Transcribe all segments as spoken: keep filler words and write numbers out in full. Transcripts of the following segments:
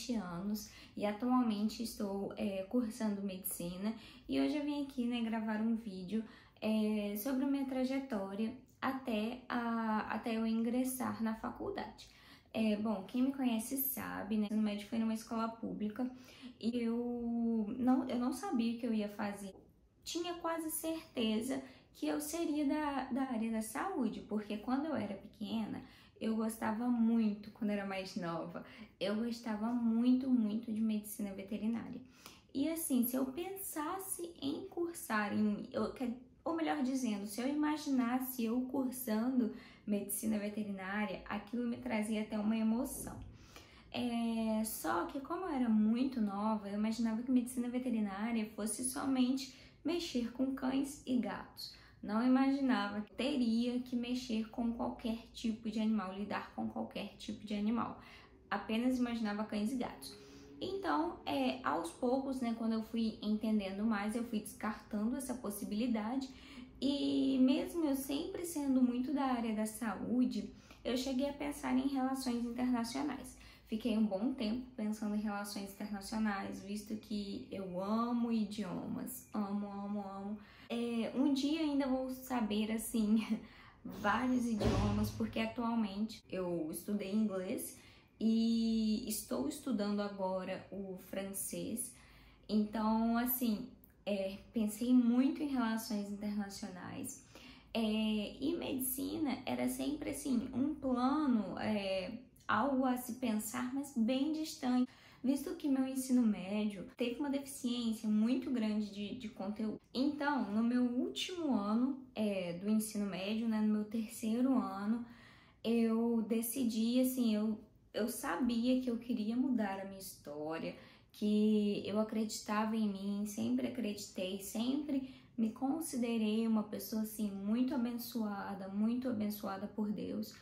vinte anos e atualmente estou é, cursando medicina. E hoje eu vim aqui, né, gravar um vídeo é, sobre a minha trajetória até, a, até eu ingressar na faculdade. É, bom, quem me conhece sabe, né, o ensino médio foi numa escola pública e eu não, eu não sabia o que eu ia fazer. Tinha quase certeza que eu seria da, da área da saúde, porque quando eu era pequena, eu gostava muito, quando eu era mais nova, eu gostava muito, muito de medicina veterinária. E assim, se eu pensasse em cursar, em, eu, ou melhor dizendo, se eu imaginasse eu cursando medicina veterinária, aquilo me trazia até uma emoção. É, só que como eu era muito nova, eu imaginava que medicina veterinária fosse somente mexer com cães e gatos. Não imaginava que teria que mexer com qualquer tipo de animal, lidar com qualquer tipo de animal. Apenas imaginava cães e gatos. Então, é, aos poucos, né, quando eu fui entendendo mais, eu fui descartando essa possibilidade. E mesmo eu sempre sendo muito da área da saúde, eu cheguei a pensar em relações internacionais. Fiquei um bom tempo pensando em relações internacionais, visto que eu amo idiomas, amo, amo, amo. É, um dia ainda vou saber, assim, vários idiomas, porque atualmente eu estudei inglês e estou estudando agora o francês. Então, assim, é, pensei muito em relações internacionais. É, e medicina era sempre, assim, um plano, é, algo a se pensar, mas bem distante, visto que meu ensino médio teve uma deficiência muito grande de, de conteúdo. Então, no meu último ano é, do ensino médio, né, no meu terceiro ano, eu decidi, assim, eu, eu sabia que eu queria mudar a minha história, que eu acreditava em mim, sempre acreditei, sempre me considerei uma pessoa, assim, muito abençoada, muito abençoada por Deus,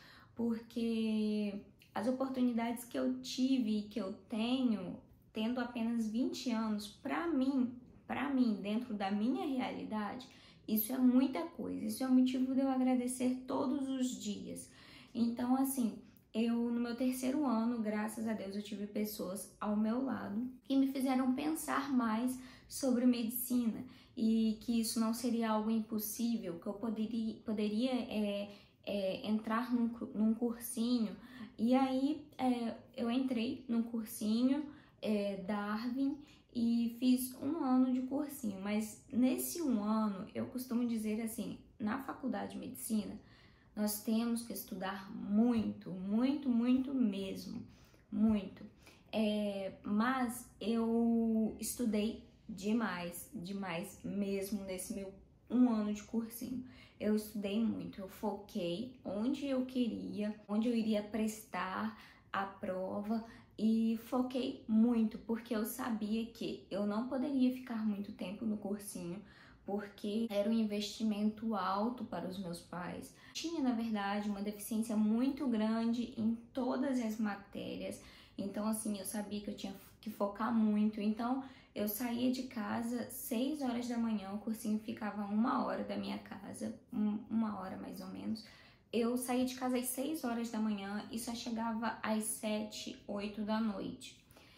porque as oportunidades que eu tive e que eu tenho, tendo apenas vinte anos, para mim, para mim, dentro da minha realidade, isso é muita coisa, isso é um motivo de eu agradecer todos os dias. Então, assim, eu no meu terceiro ano, graças a Deus, eu tive pessoas ao meu lado que me fizeram pensar mais sobre medicina e que isso não seria algo impossível, que eu poderia, poderia é, é, entrar num, num cursinho. E aí é, eu entrei num cursinho é, Darwin e fiz um ano de cursinho, mas nesse um ano eu costumo dizer assim, na faculdade de medicina nós temos que estudar muito, muito, muito mesmo, muito. É, mas eu estudei demais, demais mesmo nesse meu um ano de cursinho. Eu estudei muito, eu foquei onde eu queria, onde eu iria prestar a prova e foquei muito, porque eu sabia que eu não poderia ficar muito tempo no cursinho, porque era um investimento alto para os meus pais. Tinha, na verdade, uma deficiência muito grande em todas as matérias, então assim, eu sabia que eu tinha que focar muito, então eu saía de casa seis horas da manhã, o cursinho ficava uma hora da minha casa, um, uma hora mais ou menos. Eu saía de casa às seis horas da manhã e só chegava às sete, oito da noite.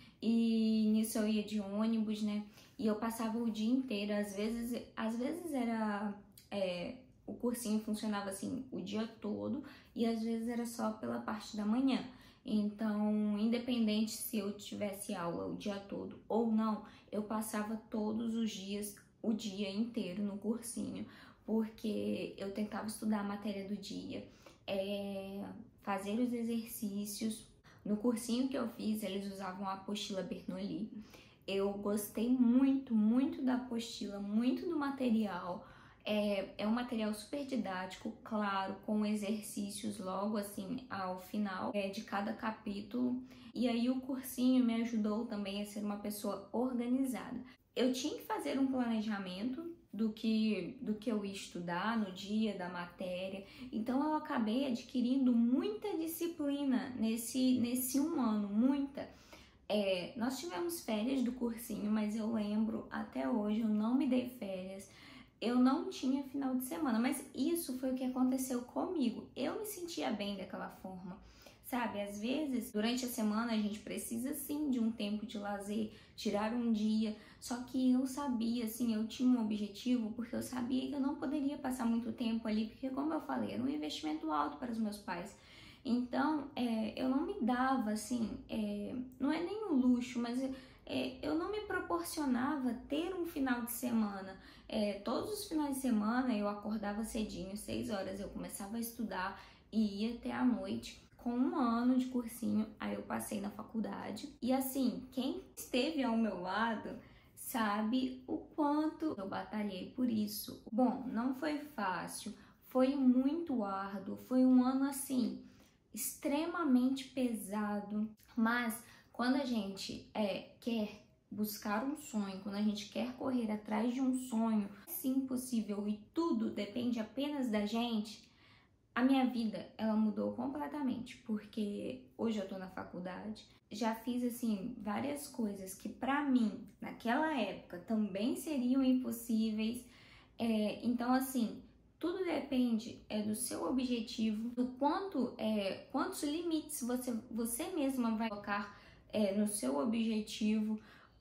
E nisso eu ia de ônibus, né? E eu passava o dia inteiro, às vezes, às vezes era... É, o cursinho funcionava assim o dia todo e às vezes era só pela parte da manhã. Então, independente se eu tivesse aula o dia todo ou não, eu passava todos os dias, o dia inteiro no cursinho, porque eu tentava estudar a matéria do dia, é, fazer os exercícios. No cursinho que eu fiz, eles usavam a apostila Bernoulli. Eu gostei muito, muito da apostila, muito do material. É, é um material super didático, claro, com exercícios logo assim ao final é, de cada capítulo. E aí o cursinho me ajudou também a ser uma pessoa organizada. Eu tinha que fazer um planejamento do que, do que eu ia estudar no dia da matéria, então eu acabei adquirindo muita disciplina nesse, nesse um ano, muita. É, nós tivemos férias do cursinho, mas eu lembro até hoje, eu não me dei férias. Eu não tinha final de semana, mas isso foi o que aconteceu comigo. Eu me sentia bem daquela forma, sabe? Às vezes, durante a semana, a gente precisa sim de um tempo de lazer, tirar um dia. Só que eu sabia, assim, eu tinha um objetivo, porque eu sabia que eu não poderia passar muito tempo ali, porque, como eu falei, era um investimento alto para os meus pais. Então, é, eu não me dava, assim, é, não é nem um luxo, mas é, eu não me proporcionava ter um final de semana. É, todos os finais de semana eu acordava cedinho, seis horas, eu começava a estudar e ia até a noite. Com um ano de cursinho, aí eu passei na faculdade. E assim, quem esteve ao meu lado sabe o quanto eu batalhei por isso. Bom, não foi fácil, foi muito árduo, foi um ano assim, extremamente pesado, mas quando a gente é, quer buscar um sonho, quando a gente quer correr atrás de um sonho, é sim possível e tudo depende apenas da gente. A minha vida, ela mudou completamente, porque hoje eu tô na faculdade, já fiz, assim, várias coisas que pra mim, naquela época, também seriam impossíveis. É, então, assim, tudo depende é, do seu objetivo, do quanto, é, quantos limites você, você mesma vai colocar é, no seu objetivo,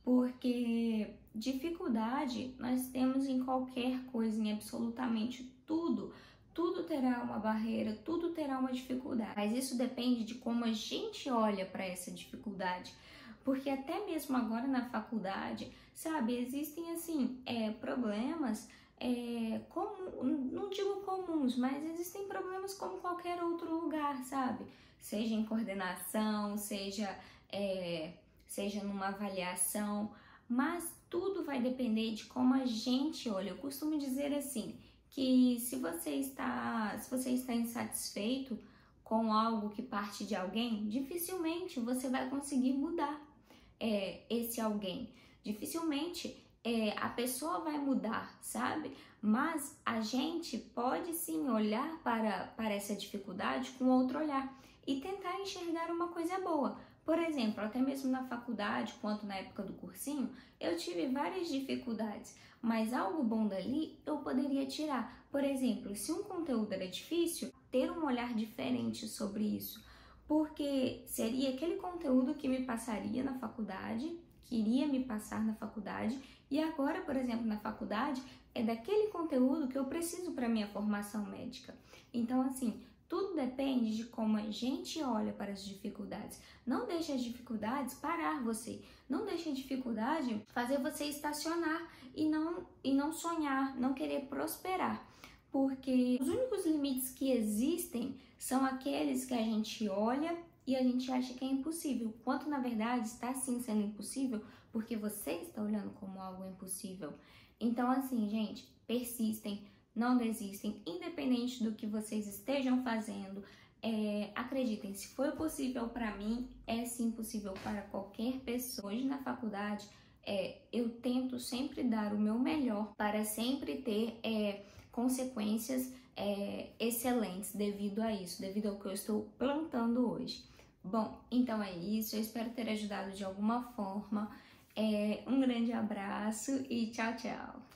porque dificuldade nós temos em qualquer coisa, em absolutamente tudo. Tudo terá uma barreira, tudo terá uma dificuldade, mas isso depende de como a gente olha para essa dificuldade, porque até mesmo agora na faculdade, sabe, existem assim é, problemas, é, comum, não digo comuns, mas existem problemas como qualquer outro lugar, sabe, seja em coordenação, seja, é, seja numa avaliação, mas tudo vai depender de como a gente olha. Eu costumo dizer assim, que se você está, se você está insatisfeito com algo que parte de alguém, dificilmente você vai conseguir mudar é, esse alguém. Dificilmente é, a pessoa vai mudar, sabe? Mas a gente pode sim olhar para, para essa dificuldade com outro olhar e tentar enxergar uma coisa boa. Por exemplo, até mesmo na faculdade, quanto na época do cursinho, eu tive várias dificuldades, mas algo bom dali eu poderia tirar. Por exemplo, se um conteúdo era difícil, ter um olhar diferente sobre isso, porque seria aquele conteúdo que me passaria na faculdade, que iria me passar na faculdade, e agora, por exemplo, na faculdade, é daquele conteúdo que eu preciso para minha formação médica. Então, assim, tudo depende de como a gente olha para as dificuldades. Não deixe as dificuldades parar você. Não deixe a dificuldade fazer você estacionar e não, e não sonhar, não querer prosperar. Porque os únicos limites que existem são aqueles que a gente olha e a gente acha que é impossível. Quanto, na verdade, está sim sendo impossível porque você está olhando como algo impossível. Então, assim, gente, persistem. Não desistem, independente do que vocês estejam fazendo. É, acreditem, se foi possível para mim, é sim possível para qualquer pessoa. Hoje na faculdade, é, eu tento sempre dar o meu melhor para sempre ter é, consequências é, excelentes devido a isso, devido ao que eu estou plantando hoje. Bom, então é isso, eu espero ter ajudado de alguma forma. É, um grande abraço e tchau, tchau!